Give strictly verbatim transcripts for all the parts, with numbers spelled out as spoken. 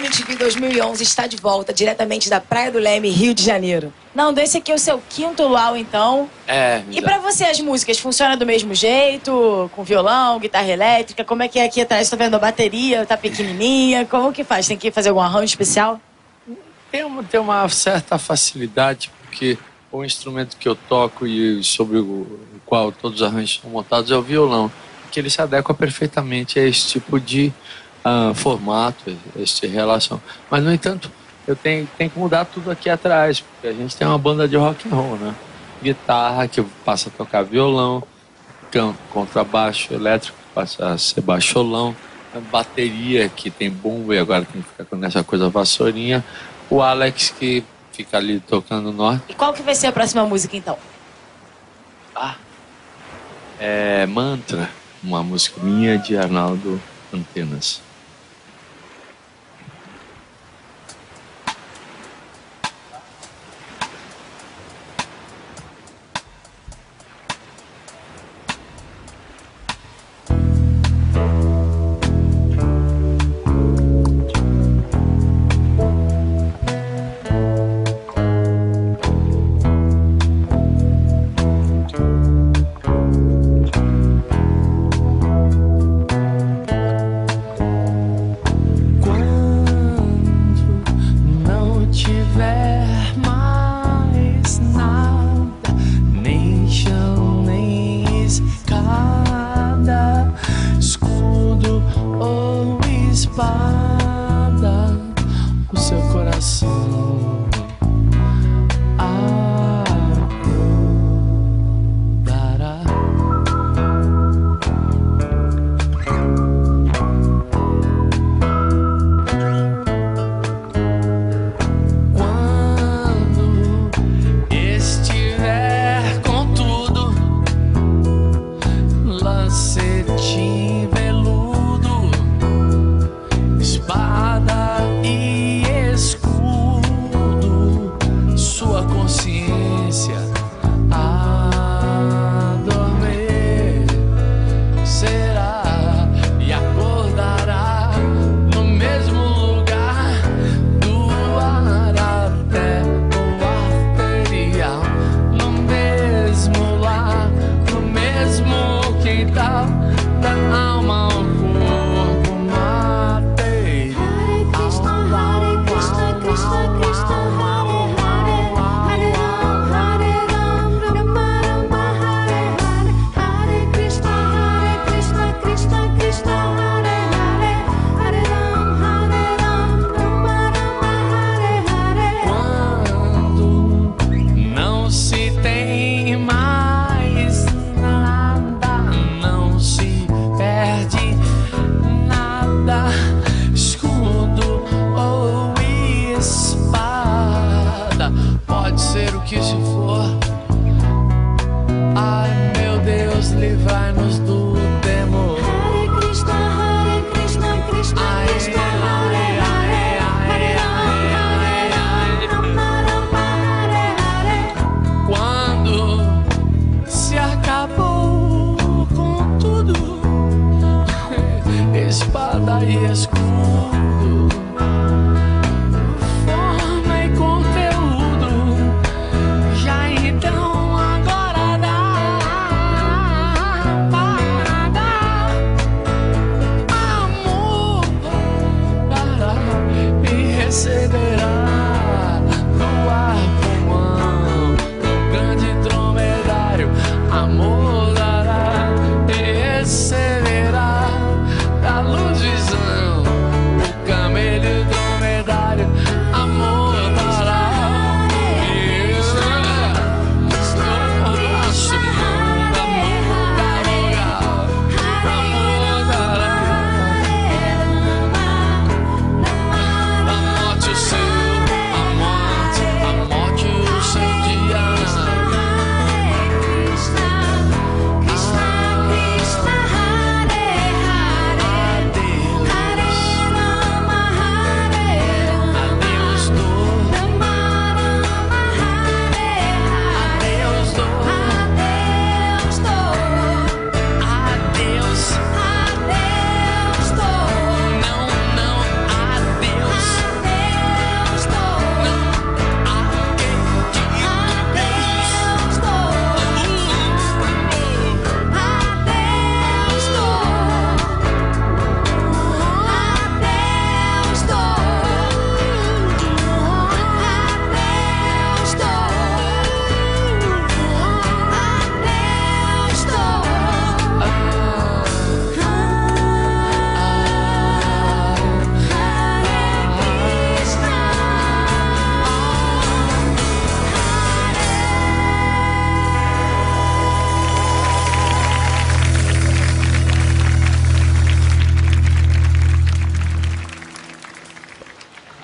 M T V dois mil e onze está de volta, diretamente da Praia do Leme, Rio de Janeiro. Nando, esse aqui é o seu quinto luau, então. É. E pra você as músicas funcionam do mesmo jeito? Com violão, guitarra elétrica? Como é que é aqui atrás? Tô vendo a bateria, tá pequenininha. Como que faz? Tem que fazer algum arranjo especial? Tem uma, tem uma certa facilidade, porque o instrumento que eu toco e sobre o, o qual todos os arranjos são montados é o violão, que ele se adequa perfeitamente a esse tipo de uh, formato, esse relação. Mas, no entanto, eu tenho, tenho que mudar tudo aqui atrás, porque a gente tem uma banda de rock and roll, né? Guitarra, que passa a tocar violão, contrabaixo elétrico, que passa a ser baixolão, bateria, que tem bumbo e agora tem que ficar com essa coisa vassourinha, o Alex, que fica ali tocando norte. E qual que vai ser a próxima música, então? Ah, é Mantra, uma música minha de Arnaldo Antenas. O seu coração acordará. Quando estiver com tudo, lancetim veludo,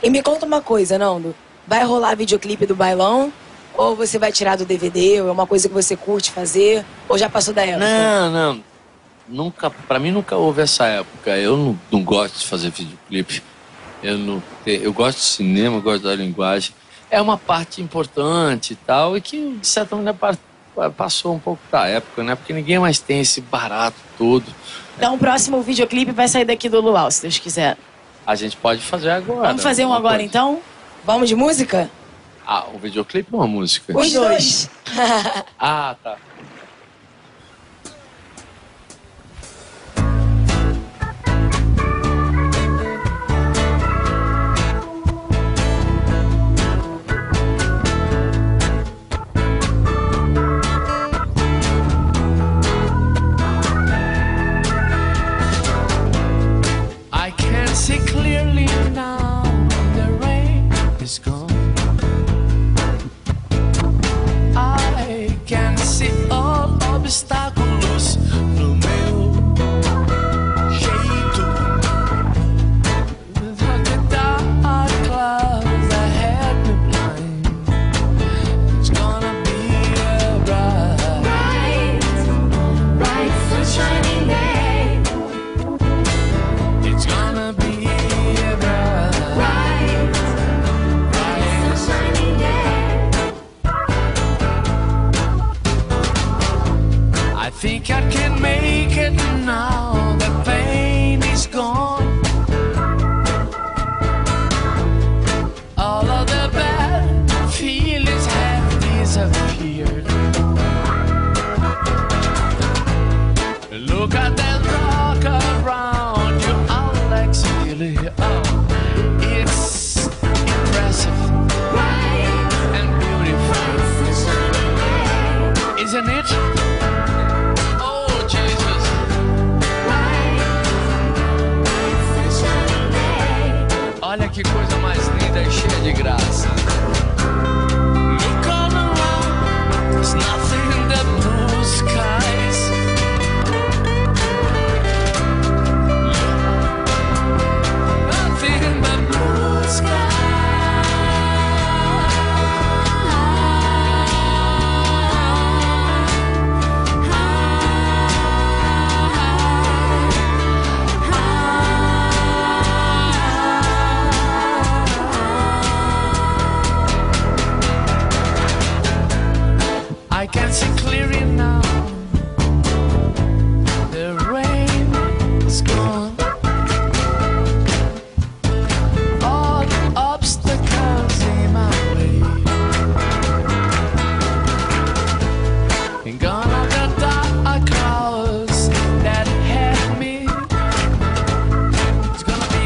E me conta uma coisa, Nando. Vai rolar videoclipe do bailão? Ou você vai tirar do D V D? Ou é uma coisa que você curte fazer? Ou já passou da época? Não, não. Nunca, pra mim nunca houve essa época. Eu não, não gosto de fazer videoclipe. Eu, não, eu gosto de cinema, eu gosto da linguagem. É uma parte importante e tal, e que, de certa maneira, passou um pouco da época, né? Porque ninguém mais tem esse barato todo. Então o próximo videoclipe vai sair daqui do Luau, se Deus quiser. A gente pode fazer agora. Vamos fazer um agora, coisa. então? Vamos de música? Ah, um videoclipe ou uma música? Os dois. Ah, tá. I can see clearly now the rain is gone. I can see all obstáculos no meu jeito. Without the dark clouds that had me blind, it's gonna be a bright, bright, bright sunshiny day. It's gonna be a bright, bright, bright sunshiny day. I think I can make it now. The pain is gone. All of the bad feelings have disappeared. Look at that rock around you, Alex. Really, oh, it's impressive and beautiful, isn't it? Oh, Jesus. Olha que coisa mais linda e cheia de graça. Look all around, there's nothing in the blue skies. Nothing in the blue I can see clearly now. The rain is gone. All the obstacles in my way. And gone are the dark clouds that had me. It's gonna be